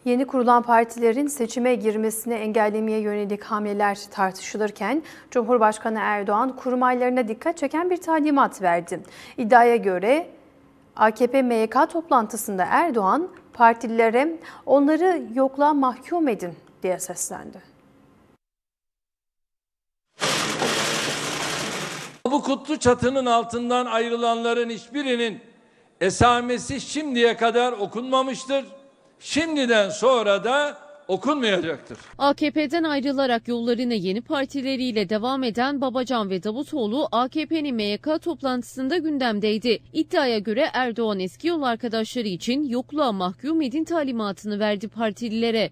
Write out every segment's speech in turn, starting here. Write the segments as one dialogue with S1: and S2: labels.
S1: Yeni kurulan partilerin seçime girmesini engellemeye yönelik hamleler tartışılırken Cumhurbaşkanı Erdoğan kurmaylarına dikkat çeken bir talimat verdi. İddiaya göre AKP MYK toplantısında Erdoğan partililere onları yokluğa mahkum edin diye seslendi.
S2: Bu kutlu çatının altından ayrılanların hiçbirinin esamesi şimdiye kadar okunmamıştır. Şimdiden sonra da okunmayacaktır.
S3: AKP'den ayrılarak yollarına yeni partileriyle devam eden Babacan ve Davutoğlu AKP'nin MYK toplantısında gündemdeydi. İddiaya göre Erdoğan eski yol arkadaşları için yokluğa mahkum edin talimatını verdi partililere.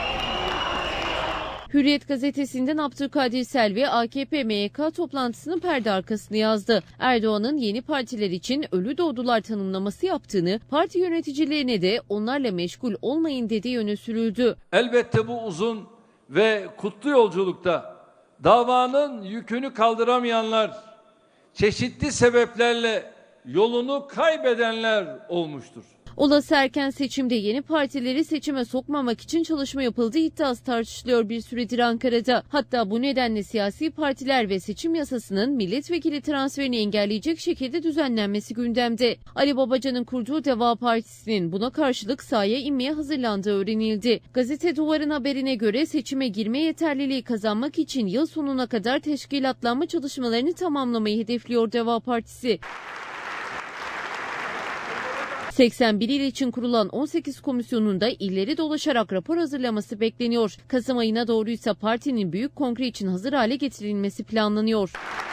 S3: Hürriyet gazetesinden Abdülkadir Selvi AKP MYK toplantısının perde arkasını yazdı. Erdoğan'ın yeni partiler için ölü doğdular tanımlaması yaptığını, parti yöneticilerine de onlarla meşgul olmayın dediği öne sürüldü.
S2: Elbette bu uzun ve kutlu yolculukta davanın yükünü kaldıramayanlar, çeşitli sebeplerle yolunu kaybedenler olmuştur.
S3: Olası erken seçimde yeni partileri seçime sokmamak için çalışma yapıldığı iddiası tartışılıyor bir süredir Ankara'da. Hatta bu nedenle siyasi partiler ve seçim yasasının milletvekili transferini engelleyecek şekilde düzenlenmesi gündemde. Ali Babacan'ın kurduğu Deva Partisi'nin buna karşılık sahaya inmeye hazırlandığı öğrenildi. Gazete Duvar'ın haberine göre seçime girme yeterliliği kazanmak için yıl sonuna kadar teşkilatlanma çalışmalarını tamamlamayı hedefliyor Deva Partisi. 81 il için kurulan 18 komisyonun da illeri dolaşarak rapor hazırlaması bekleniyor. Kasım ayına doğruysa partinin büyük kongre için hazır hale getirilmesi planlanıyor.